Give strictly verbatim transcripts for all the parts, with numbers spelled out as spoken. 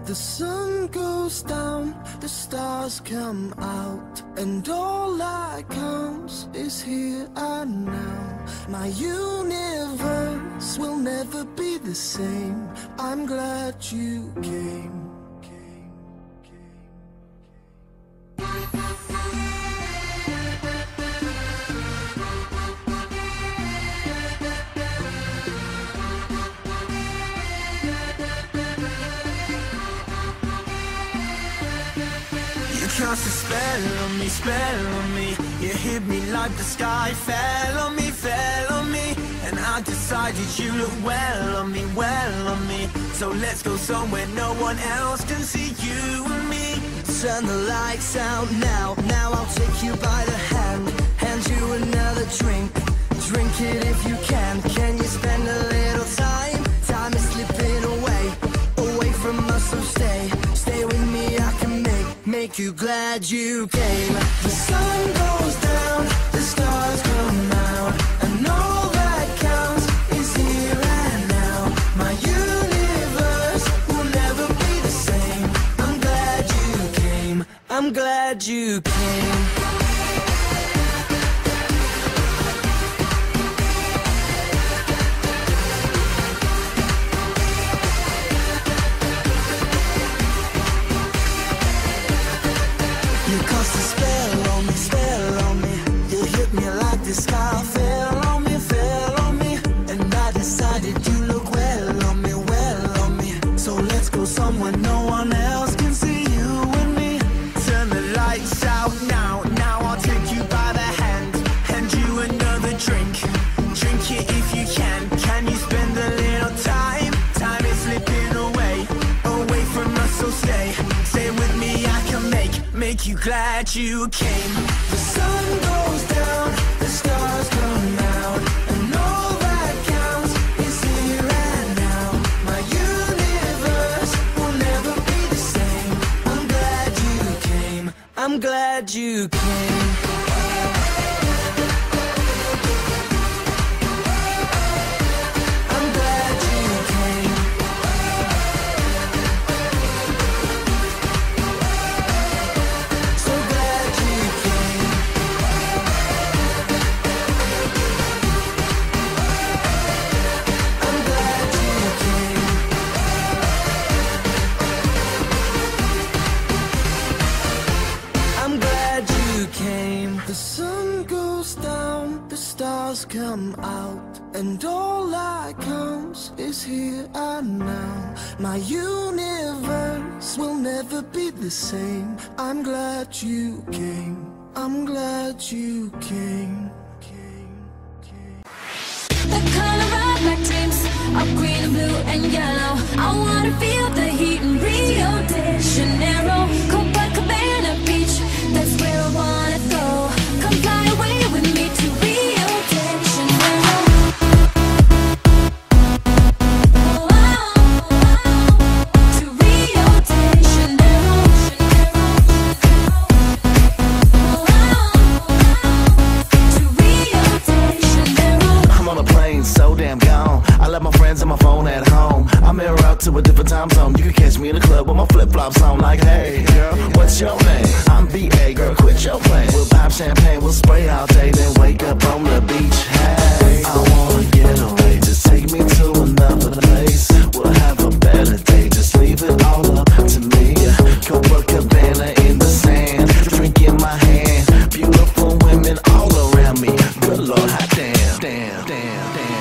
The sun goes down, the stars come out, and all that counts is here and now. My universe will never be the same. I'm glad you came. Cast a spell on me, spell on me. You hit me like the sky fell on me, fell on me. And I decided you look well on me, well on me. So let's go somewhere no one else can see you and me. Turn the lights out now, now I'll take you by the hand. Hand you another drink, drink it if you can. Can you spend a little time? Time is slipping away, away from us, so stay. Stay with me, I can make Make you glad you came. The sun goes down, the stars come out, and all that counts is here and now. My universe will never be the same. I'm glad you came. I'm glad you came. You cast a spell on me, spell on me. You hit me like the sky fell on me, fell on me. And I decided you look well on me, well on me. So let's go somewhere no one else can see you and me. Turn the lights out now, now I'll take you by the hand. Hand you another drink, drink it if you can. Can you spend a little time? Time is slipping away, away from us, so stay. Stay with me, I can make Make you glad you came. The sun goes down, the stars come out, and all that counts is here and now. My universe will never be the same. I'm glad you came. I'm glad you came. The sun goes down, the stars come out, and all that counts is here and now. My universe will never be the same. I'm glad you came. I'm glad you came. The color of my dreams are green, blue, and yellow. I wanna feel the heat in Rio de Janeiro, Copacabana Beach. That's where I wanna go. Come fly away with me to Rio de Janeiro. Oh, oh, oh, to Rio de Janeiro. Oh, oh, to Rio de Janeiro. I'm on a plane, so damn gone. I left my friends and my phone at home. I mirror out to a different time zone. You can catch me in the club with my flip-flops on. Like, hey, girl, what's your name? I'm B A, girl, quit your playing. We'll pop champagne, we'll spray all day, then wake up on the beach. Hey, I wanna get away, just take me to another place. We'll have a better day, just leave it all up to me. Copacabana in the sand, drink in my hand. Beautiful women all around me. Good Lord, hot damn, damn, damn, damn.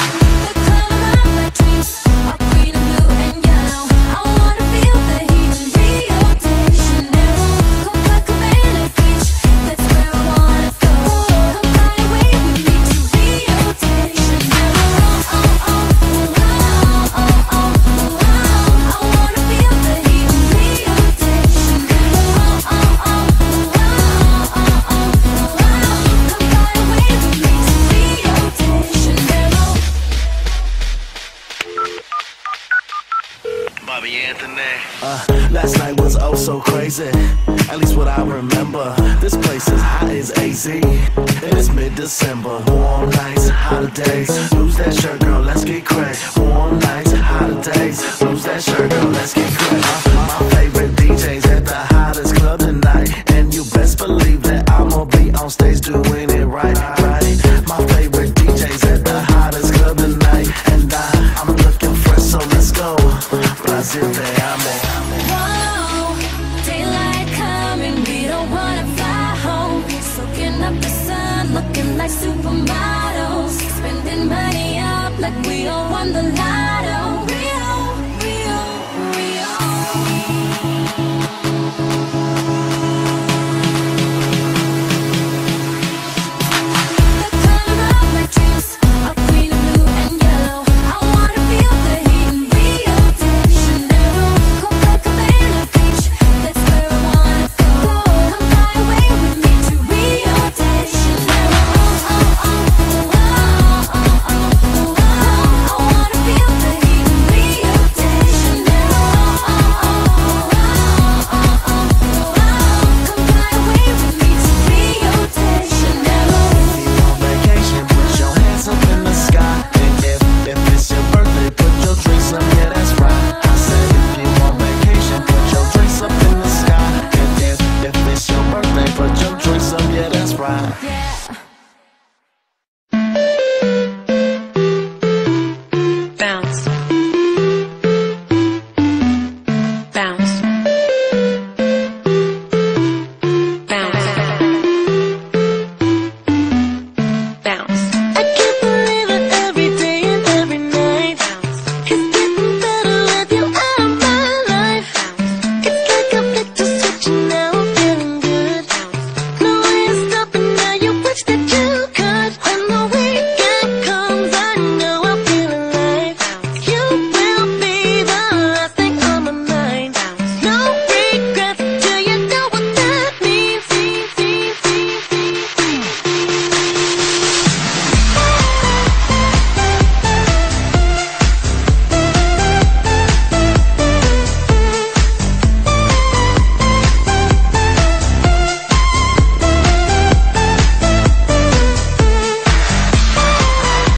Uh, last night was oh so crazy, at least what I remember. This place is hot as A Z, and it's mid-December. Warm nights, hotter days. Lose that shirt, girl, let's get crazy. Warm nights, hotter days. Lose that shirt, girl, let's get crazy. Zip it.